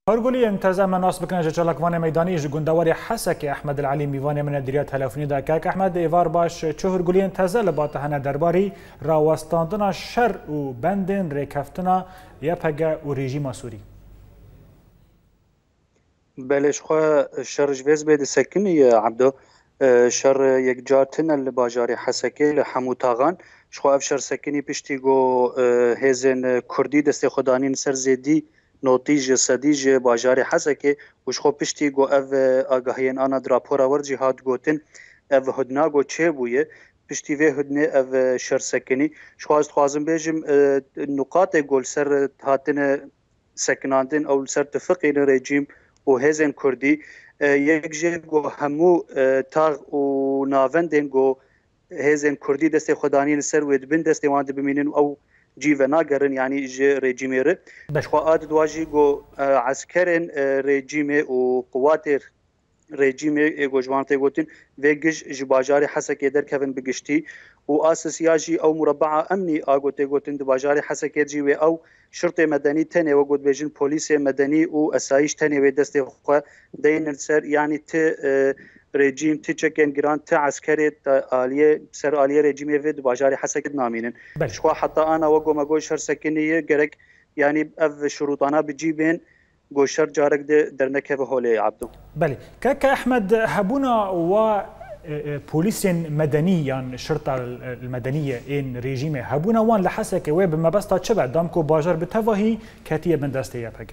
هرگولی انتظار مناسب کنه جلک وان میدانی جگندواری حسک احمد العلی میوان من دیریات تلفنی دا که احمد ایوار باش چه هرگولی انتظار لبات هنه درباری راوستاندن شر و بندن ریکفتنا یا پگه و رژیم سوری. بلش خو شر جویز بید سکنی عبدو شر یک جارتن لباجاری حسکی لحموتاغان شخو اف شر سکنی پشتی گو هزن کردی دست خدانین سر زیدی نوتیج صدیج باجار حسکه وش خو پشتی گو اف آگاهین آنا دراپورا ور جهاد گوتن اف هدنا گو چه بویه پشتی وی هدنه اف شر سکنی شخواست خوازم بیجم نقاط گل سر هاتن سکناندن او سر تفقین رژیم و هزن کردی یک جه گو همو تاغ و ناوندن گو هزن کردی دست خدانین سر وید بین دست واند بمینن او جيفا ناقرن يعني جي ريجيمير شخوات دواجي جو عسكرين ريجيمي وقوات ريجيمي جوجوانتي غوتين فيجش جباجاري حسك يدر كفن بقشتي واساسياجي او مربعه امني اغوتي غوتين دباجاري حسك يجي او شرطه مدني تاني وجود بيجن بوليس مدني واسايش تاني ودست خو دين السر يعني ت رژیم تیچکن گران تا عسکری آلیه سر آلیه رژیمی وید باجاری حسکت نامینن شخوا حتی آنا و گوما گوشر سکنیه گرک یعنی اف شروطانا بجیبین گوشر جارک در نکه و هولی عبدو. بله که احمد هبونا و بوليس مدني يعني الشرطة المدنية إن رژیم هبونا وان لحسك وب ما بس تشبع دامكو باجر بتوهي كاتية من دستيا بقى.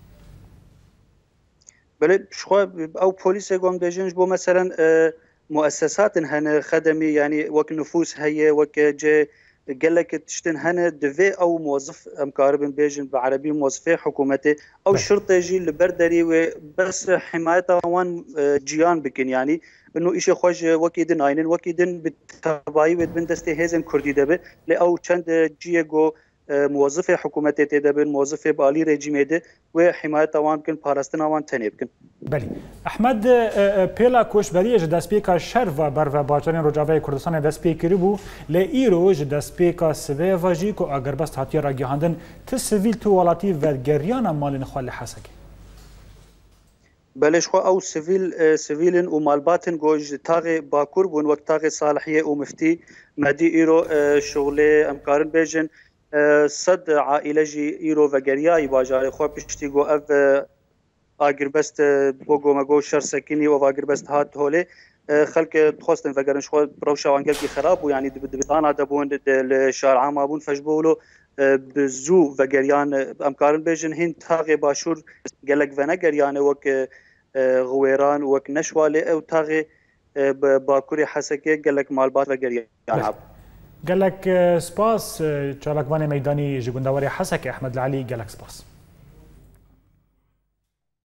بله شخوا او پلیس قوم دجنج بو مثلا مؤسسات هن خدمي يعني وك نفوس هي وك جي قال لك تشتن هن دفي او موظف امكاربن بيجن بعربي موظفي حكومتي او شرطه يجي لبردري وبس حمايه وان جيان بكن يعني انه شيء خوش وكيدن اينن وكيدن بالتباي بن دستي هزن كردي دبه لاو چند جيغو موظف حکومت تدبیر موظف بالی رژیم ده و حمایت آوان کن پاراستن آوان تنیب کن. بله. احمد پیلا کوشبری جداسپیکا شر و بر و باجرین رجاوی کردستان داسپیکری بو لایرو جداسپیکا سوی واجی کو اگر بس هاتی را گهاندن ت سیویل تو ولاتی و گریان مال نخال حسک. بلش خو او سیویلن و مالباتن گوج تاغ باکور بون وقت تاغ صالحیه و مفتی مدی ایرو شغل امکارن بیجن صد عائله جي ايرو وغرياي باجاري خو بشتي جو اف اگر بست بوغو ماغو شر سكني و اگر بست هات هولي خلق تخوستن وغرن شو بروشا وانجل كي خراب يعني دبطانا دبون الشارع ما بون فجبولو بزو وغريان امكارن بيجن هين تاغي باشور قالك فنغريان وك غويران وك نشوالي او تاغي باكوري حسكي قالك مالبات وغريان قال لك سباس چالکوان میدانی جگندواری حسک احمد العلی قال لك سباس